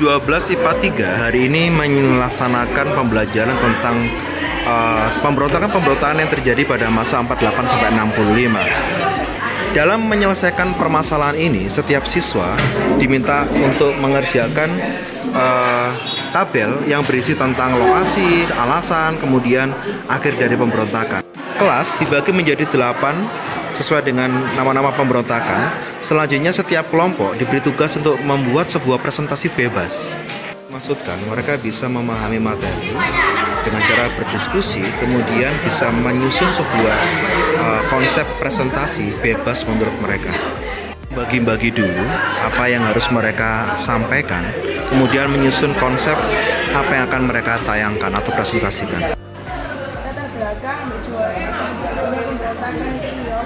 12 IPA 3 hari ini melaksanakan pembelajaran tentang pemberontakan yang terjadi pada masa 48 sampai 65. Dalam menyelesaikan permasalahan ini, setiap siswa diminta untuk mengerjakan tabel yang berisi tentang lokasi, alasan, kemudian akhir dari pemberontakan. Kelas dibagi menjadi 8 sesuai dengan nama-nama pemberontakan. Selanjutnya setiap kelompok diberi tugas untuk membuat sebuah presentasi bebas. Maksudkan mereka bisa memahami materi dengan cara berdiskusi, kemudian bisa menyusun sebuah konsep presentasi bebas menurut mereka. Bagi-bagi dulu apa yang harus mereka sampaikan, kemudian menyusun konsep apa yang akan mereka tayangkan atau presentasikan. Latar belakang pemberontakan ini ya,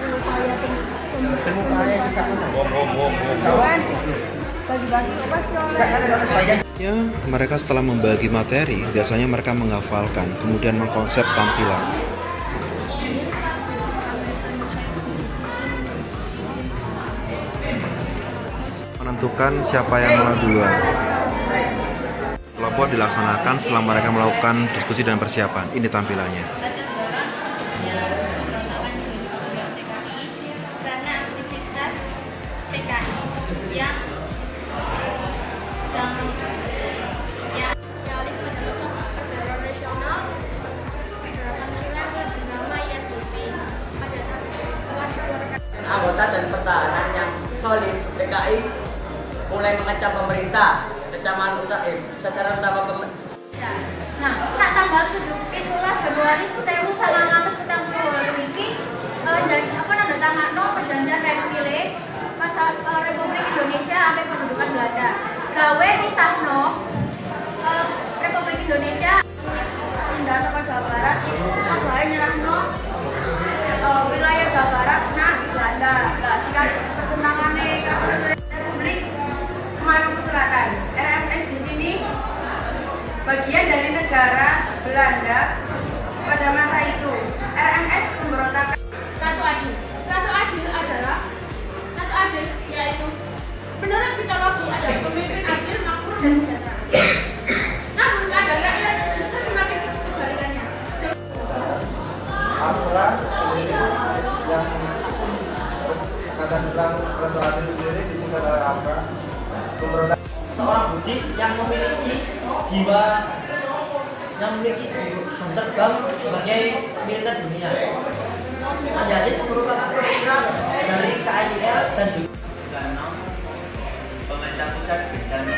Ya, mereka setelah membagi materi, biasanya mereka menghafalkan, kemudian mengkonsep tampilan. Menentukan siapa yang mulai duluan. Kelompok dilaksanakan setelah mereka melakukan diskusi dan persiapan. Ini tampilannya. Karena aktivitas PKI yang realisme dalam nasional gerakan silat bernama YSDP pada setelah dikeluarkan anggota dan pertahanan yang solid. PKI mulai mengecam pemerintah, kecaman Usaim secara utama pemerintah. Nah, sak tanggal 17 Januari 1942 ini nanda tangano perjanjian Renville Republik Indonesia sampai kedudukan Belanda. Gawe misahno Republik Indonesia pindah ke Jawa Barat itu gawe nyerahno wilayah Jawa Barat nah Belanda. Nah, sekarang pertentangannya Republik Maluku Selatan. RMS di sini bagian dari negara Belanda pada masa itu. RMS pemberontakan Ratu Adil. Ratu Adil adalah Ratu Adil yaitu menurut mitologi adalah pemimpin adil, makmur dan sejahtera. Namun keadaan rakyat justru semakin kebalikannya. Aturan sendiri yang akan bilang Ratu Adil sendiri disingkat oleh apa? Pemberontakan. Seorang Buddhis yang memiliki jiwa jam terbang sebagai militer dunia. Menjadi merupakan perwira dari KNIL dan juga pemerintah pusat berencana